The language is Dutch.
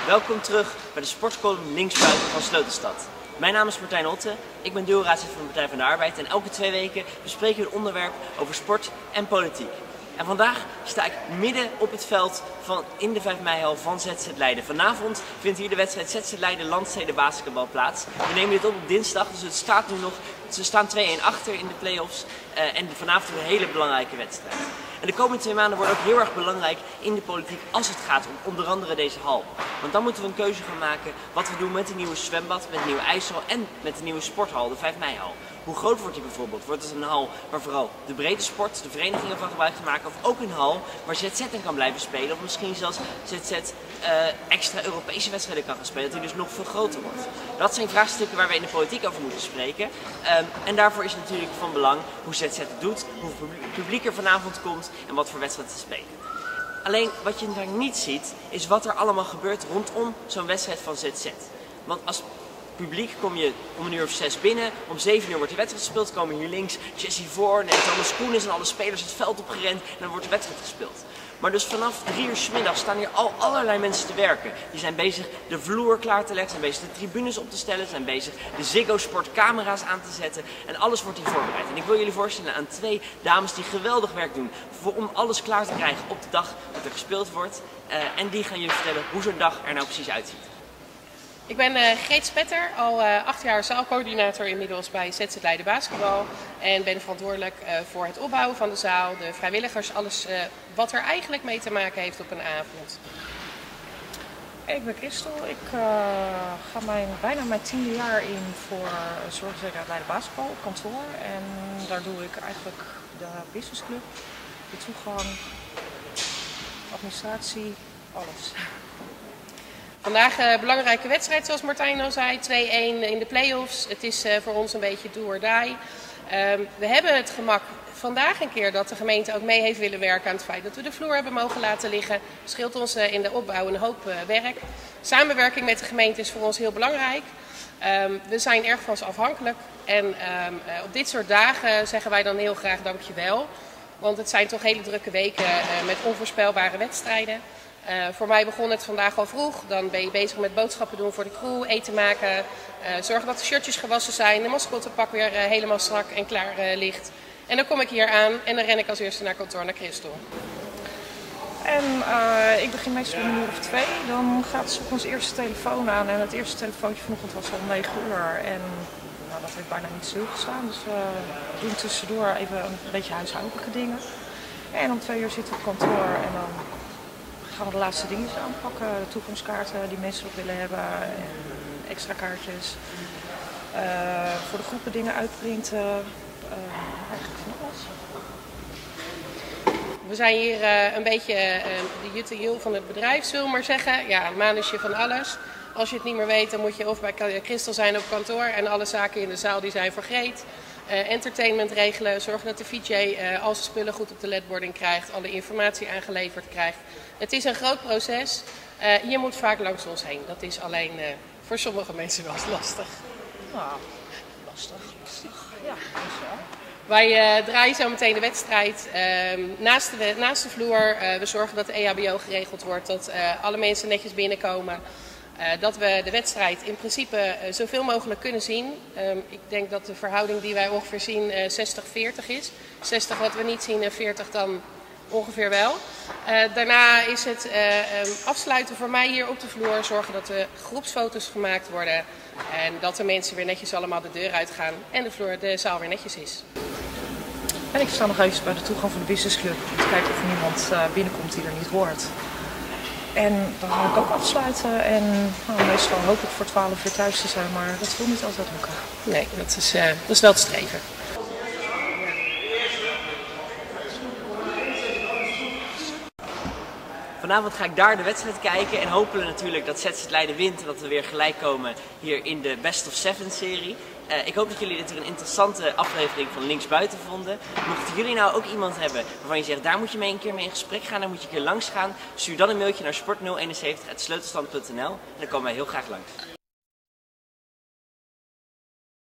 Welkom terug bij de sportcolumn Linksbuiten van Sleutelstad. Mijn naam is Martijn Otte, ik ben deelraadslid van de Partij van de Arbeid en elke 2 weken bespreken we een onderwerp over sport en politiek. En vandaag sta ik midden op het veld in de 5 mei-hal van ZZ Leiden. Vanavond vindt hier de wedstrijd ZZ Leiden Landsteden Basketbal plaats. We nemen dit op dinsdag, dus het staat nu nog, ze staan 2-1 achter in de play-offs en vanavond een hele belangrijke wedstrijd. En de komende 2 maanden worden ook heel erg belangrijk in de politiek als het gaat om onder andere deze hal. Want dan moeten we een keuze gaan maken wat we doen met de nieuwe zwembad, met de nieuwe ijshal en met de nieuwe sporthal, de 5 mei-hal. Hoe groot wordt die bijvoorbeeld? Wordt het een hal waar vooral de breedte sport, de verenigingen van gebruik gaan maken? Of ook een hal waar ZZ in kan blijven spelen? Of misschien zelfs ZZ extra Europese wedstrijden kan gaan spelen, dat die dus nog veel groter wordt? Dat zijn vraagstukken waar we in de politiek over moeten spreken. En daarvoor is het natuurlijk van belang hoe ZZ het doet, hoeveel publiek er vanavond komt en wat voor wedstrijden te spelen. Alleen wat je daar niet ziet, is wat er allemaal gebeurt rondom zo'n wedstrijd van ZZ. Want als publiek kom je om 6:00 binnen, om 7:00 wordt de wedstrijd gespeeld, komen hier links Jessie Voorn en Thomas Koenis en alle spelers het veld opgerend en dan wordt de wedstrijd gespeeld. Maar dus vanaf 3:00 's middags staan hier al allerlei mensen te werken. Die zijn bezig de vloer klaar te leggen, zijn bezig de tribunes op te stellen, zijn bezig de Ziggo Sport camera's aan te zetten en alles wordt hier voorbereid. En ik wil jullie voorstellen aan 2 dames die geweldig werk doen om alles klaar te krijgen op de dag dat er gespeeld wordt. En die gaan jullie vertellen hoe zo'n dag er nou precies uitziet. Ik ben Greet Spetter, al 8 jaar zaalcoördinator inmiddels bij ZZ Leiden Basketbal. En ben verantwoordelijk voor het opbouwen van de zaal, de vrijwilligers, alles wat er eigenlijk mee te maken heeft op een avond. Ik ben Christel, ik ga bijna mijn 10e jaar in voor zorgzekerheid Leiden Basketbal op kantoor. En daar doe ik eigenlijk de businessclub, de toegang, administratie, alles. Vandaag een belangrijke wedstrijd zoals Martijn al zei, 2-1 in de play-offs. Het is voor ons een beetje do or die. We hebben het gemak vandaag een keer dat de gemeente ook mee heeft willen werken aan het feit dat we de vloer hebben mogen laten liggen. Scheelt ons in de opbouw een hoop werk. Samenwerking met de gemeente is voor ons heel belangrijk. We zijn erg van ze afhankelijk en op dit soort dagen zeggen wij dan heel graag dankjewel. Want het zijn toch hele drukke weken met onvoorspelbare wedstrijden. Voor mij begon het vandaag al vroeg. Dan ben je bezig met boodschappen doen voor de crew, eten maken. Zorgen dat de shirtjes gewassen zijn, de mascottepak weer helemaal strak en klaar ligt. En dan kom ik hier aan en dan ren ik als eerste naar kantoor naar Christel. En ik begin meestal om 1:02. Dan gaat 's ochtends eerste telefoon aan. En het eerste telefoontje vanochtend was al om 9:00. En nou, dat heeft bijna niet stilgestaan. Dus we doen tussendoor even een beetje huishoudelijke dingen. En om 2:00 zitten we op kantoor en dan gaan we de laatste dingen aanpakken. De toegangskaarten die mensen ook willen hebben. En extra kaartjes. Voor de groepen dingen uitprinten. Eigenlijk van alles. We zijn hier een beetje de jut en jul van het bedrijf, zullen we maar zeggen. Ja, een manusje van alles. Als je het niet meer weet, dan moet je of bij Christel zijn op kantoor. En alle zaken in de zaal die zijn voor Greet. Entertainment regelen, zorgen dat de VJ al zijn spullen goed op de ledboarding krijgt. Alle informatie aangeleverd krijgt. Het is een groot proces. Je moet vaak langs ons heen. Dat is alleen voor sommige mensen wel eens lastig. Nou, lastig. Ja, dat is wel. Wij draaien zo meteen de wedstrijd naast de vloer. We zorgen dat de EHBO geregeld wordt, dat alle mensen netjes binnenkomen. Dat we de wedstrijd in principe zoveel mogelijk kunnen zien. Ik denk dat de verhouding die wij ongeveer zien 60-40 is. 60 wat we niet zien en 40 dan ongeveer wel. Daarna is het afsluiten voor mij hier op de vloer. Zorgen dat er groepsfoto's gemaakt worden. En dat de mensen weer netjes allemaal de deur uitgaan. En de zaal weer netjes is. En ik sta nog even bij de toegang van de businessclub. Om te kijken of er niemand binnenkomt die er niet hoort. En dan ga ik ook afsluiten. En nou, meestal hoop ik voor 12 uur thuis te zijn. Maar dat wil niet altijd lukken. Nee, dat is wel te streven. Vanavond ga ik daar de wedstrijd kijken en hopelijk natuurlijk dat ZZ Leiden wint en dat we weer gelijk komen hier in de Best of 7 serie. Ik hoop dat jullie dit een interessante aflevering van Linksbuiten vonden. Mochten jullie nou ook iemand hebben waarvan je zegt daar moet je mee een keer mee in gesprek gaan, daar moet je een keer langs gaan, stuur dan een mailtje naar sport071@sleutelstand.nl en dan komen wij heel graag langs.